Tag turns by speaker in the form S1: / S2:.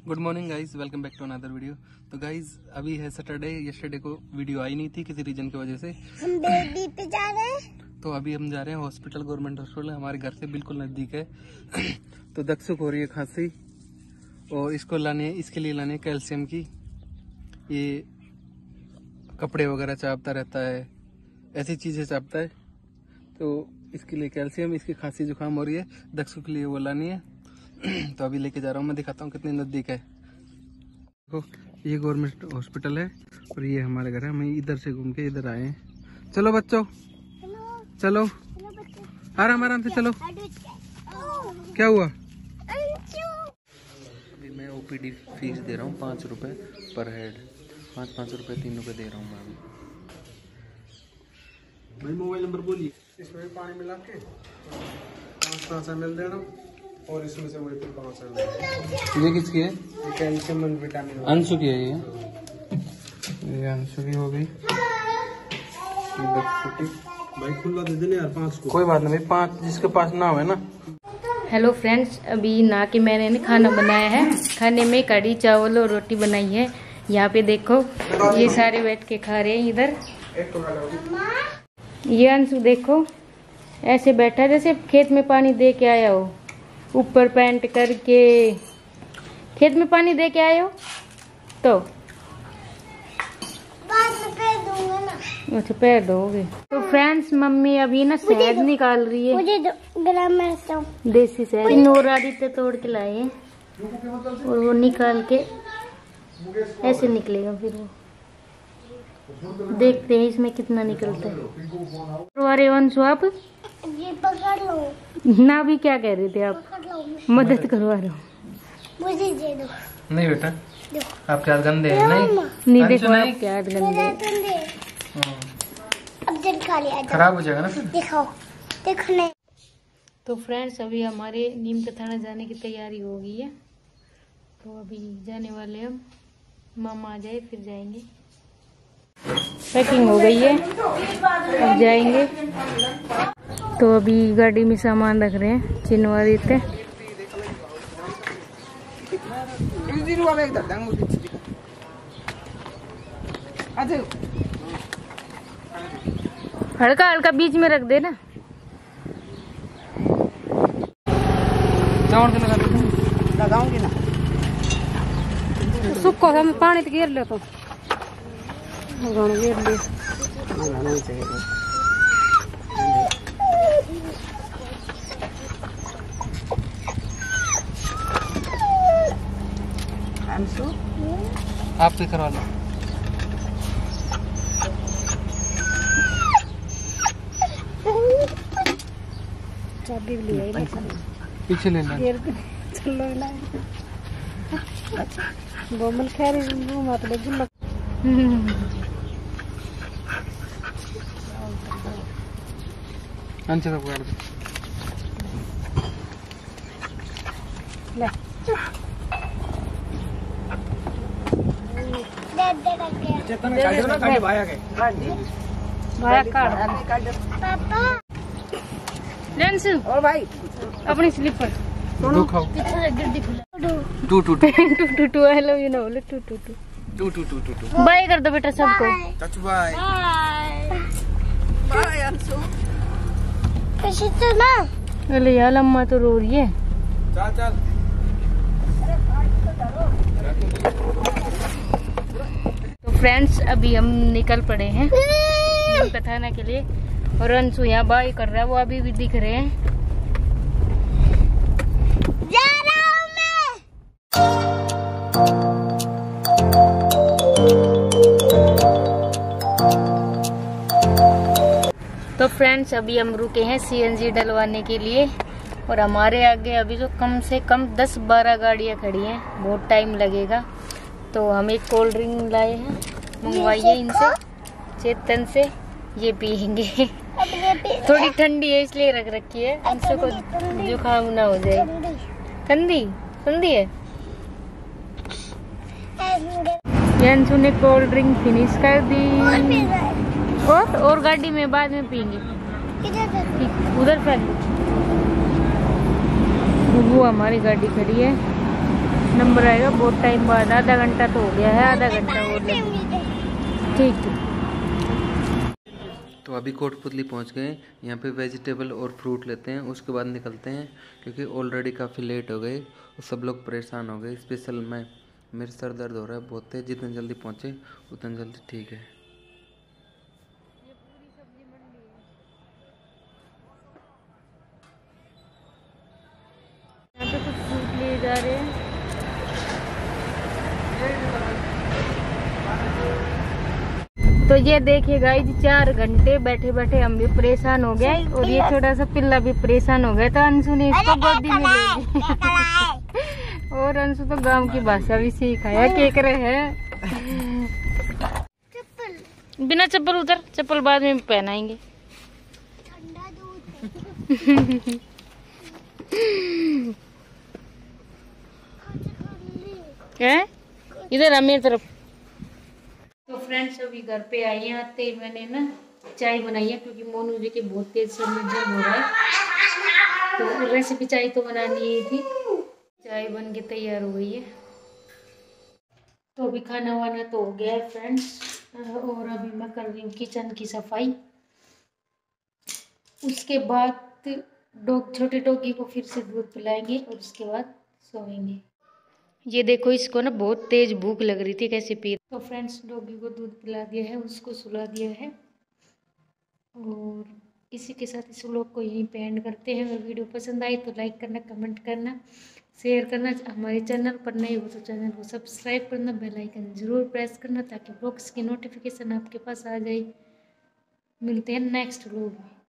S1: Good morning guys, welcome back to another video. तो guys अभी है सैटरडे। यस्टरडे को वीडियो आई नहीं थी किसी रीजन की वजह से।
S2: हम बेबी पे जा रहे हैं।
S1: तो अभी हम जा रहे हैं हॉस्पिटल, गवर्नमेंट हॉस्पिटल हमारे घर से बिल्कुल नजदीक है। तो दक्षु को हो रही है खांसी और इसको लाने, इसके लिए लाने कैल्शियम की। ये कपड़े वगैरह चापता रहता है, ऐसी चीजें चापता है, तो इसके लिए कैल्शियम। इसकी खांसी जुकाम हो रही है, दक्षु के लिए वो लानी है। तो अभी लेके जा रहा हूँ, मैं दिखाता हूँ कितने नजदीक है। देखो ये गवर्नमेंट हॉस्पिटल है और ये हमारे घर है। हम इधर से घूम के इधर आए हैं। चलो बच्चों चलो, आराम आराम से चलो। क्या हुआ? अभी मैं ओपीडी फीस दे रहा हूँ 5 रुपए पर हेड। 5 रुपए 3 रुपए दे रहा हूँ मैं।
S3: भाई मोबाइल नंबर बोलिए। इसमें पानी मिला के 5 ml देना और इसमें से वही 5 ml।
S1: ये किसकी है?
S3: ये कैल्शियम एंड विटामिन।
S1: अंशु की है ये अंशु की हो गई।
S3: भाई खुला दे देने यार 5 को।
S1: कोई बात नहीं भाई, 5 जिसके पास ना हो ना।
S4: हेलो फ्रेंड्स, अभी ना के मैंने खाना बनाया है। खाने में कढ़ी चावल और रोटी बनाई है। यहाँ पे देखो ये सारे बैठ के खा रहे हैं इधर। ये अंशु देखो ऐसे बैठा जैसे खेत में पानी दे के आया हो, ऊपर पैंट करके। खेत में पानी दे के आए हो तो अच्छा पैर धोगे। तो फ्रेंड्स मम्मी अभी ना शहद निकाल रही है,
S2: मुझे ग्राम में
S4: देसी शहद। इन और आदित्य तोड़ के लाए हैं और वो निकाल के ऐसे निकलेगा। फिर वो देखते हैं इसमें कितना निकलता है। अरे वंशु आप
S2: ये पकड़ लो
S4: ना, भी क्या कह रहे थे आप? मदद करवा रहा हूँ।
S2: मुझे दे दो।
S1: नहीं बेटा, आपके हाथ गंदे हैं।
S4: नहीं देखो आपके हाथ गंदे।
S2: अब जल खा लिया,
S1: खराब हो जाएगा ना फिर।
S2: दिखाओ देखो नहीं।
S4: तो फ्रेंड्स अभी हमारे नीम का थाना जाने की तैयारी हो गई है, तो अभी जाने वाले हम। मामा आ जाए फिर जाएंगे। पैकिंग हो गई है, अब जाएंगे। तो अभी गाड़ी में सामान रख रहे हैं, चिन्हवा देते। हल्का हल्का बीच में रख देना।
S3: लगाऊंगी ना
S4: सुखो हम पानी तो घेर ले, तो घेर ले।
S1: आप भी करवा लो।
S4: चाबी भी ले
S1: पीछे ले लो।
S4: चलो बोमल खैर मत ले गुल्ला।
S1: अंचे तक पकड़ दो।
S4: ले
S2: और भाई
S4: अपनी स्लीपर
S1: दो खाओ। टू टू टू
S4: टू आई लव यू ना बोले। टू टू टू
S1: टू टू टू टू टू
S4: बाय कर दो बेटा सबको।
S3: चाचू बाय बाय अंशु।
S2: कैसे तो ना।
S4: अरे यार अम्मा तो रो रही है।
S3: चल चल।
S4: तो फ्रेंड्स अभी हम निकल पड़े हैं नीम का थाना के लिए, और अंशु यहाँ बाय कर रहा है, वो अभी भी दिख रहे हैं।
S2: जा रहा हूँ मैं।
S4: तो फ्रेंड्स अभी हम रुके हैं सीएनजी डलवाने के लिए, और हमारे आगे अभी जो कम से कम 10-12 गाड़ियाँ खड़ी हैं, बहुत टाइम लगेगा। तो हम एक कोल्ड ड्रिंक लाए हैं, मंगवाइए इनसे, चेतन से। ये पियेंगे। थोड़ी ठंडी है इसलिए रख रखी है, अंशु को जुकाम ना हो जाए। ठंडी ठंडी है। अंशु ने कोल्ड ड्रिंक फिनिश कर दी, और गाड़ी में बाद में पियेंगे। उधर फेंक। वो हमारी गाड़ी खड़ी है। नंबर आएगा बहुत टाइम बाद। आधा घंटा तो हो गया है, आधा घंटा और ठीक है।
S1: तो अभी कोटपुतली पहुंच गए। यहाँ पे वेजिटेबल और फ्रूट लेते हैं, उसके बाद निकलते हैं, क्योंकि ऑलरेडी काफ़ी लेट हो गए और सब लोग परेशान हो गए। स्पेशल मैं, मेरे सर दर्द हो रहा है बहुत है। जितने जल्दी पहुँचे उतना जल्दी ठीक है।
S4: यहाँ पे कुछ फ्रूट लिए जा रहे हैं। तो ये देखिए गाइस, 4 घंटे बैठे बैठे हम भी परेशान हो गए और ये छोटा सा पिल्ला भी परेशान हो गया। तो अंशु ने इसको गोदी में ले ली और अंशु तो गांव की भाषा भी सिखाया। क्या करे है, बिना चप्पल उतर, चप्पल बाद में पहनाएंगे। है इधर मेरी तरफ। तो फ्रेंड्स अभी घर पे आई हैं, आते ही मैंने ना चाय बनाई है, क्योंकि मोनू जी के बहुत तेज सर में दर्द हो रहा है। तो रेसिपी चाय तो बनानी ही थी। चाय बन के तैयार हो गई है। तो अभी खाना वाना तो हो गया है फ्रेंड्स, और अभी मैं कर रही हूँ किचन की सफाई। उसके बाद छोटे डॉगी को फिर से दूध पिलाएंगे और उसके बाद सोएंगे। ये देखो, इसको ना बहुत तेज भूख लग रही थी, कैसे पी। तो फ्रेंड्स डॉगी को दूध पिला दिया है, उसको सुला दिया है, और इसी के साथ इस व्लॉग को यहीं पे एंड करते हैं। अगर वीडियो पसंद आई तो लाइक करना, कमेंट करना, शेयर करना। हमारे चैनल पर नए हो तो चैनल को सब्सक्राइब करना, बेल आइकन जरूर प्रेस करना, ताकि व्लॉग्स की नोटिफिकेशन आपके पास आ जाए। मिलते हैं नेक्स्ट व्लॉग में।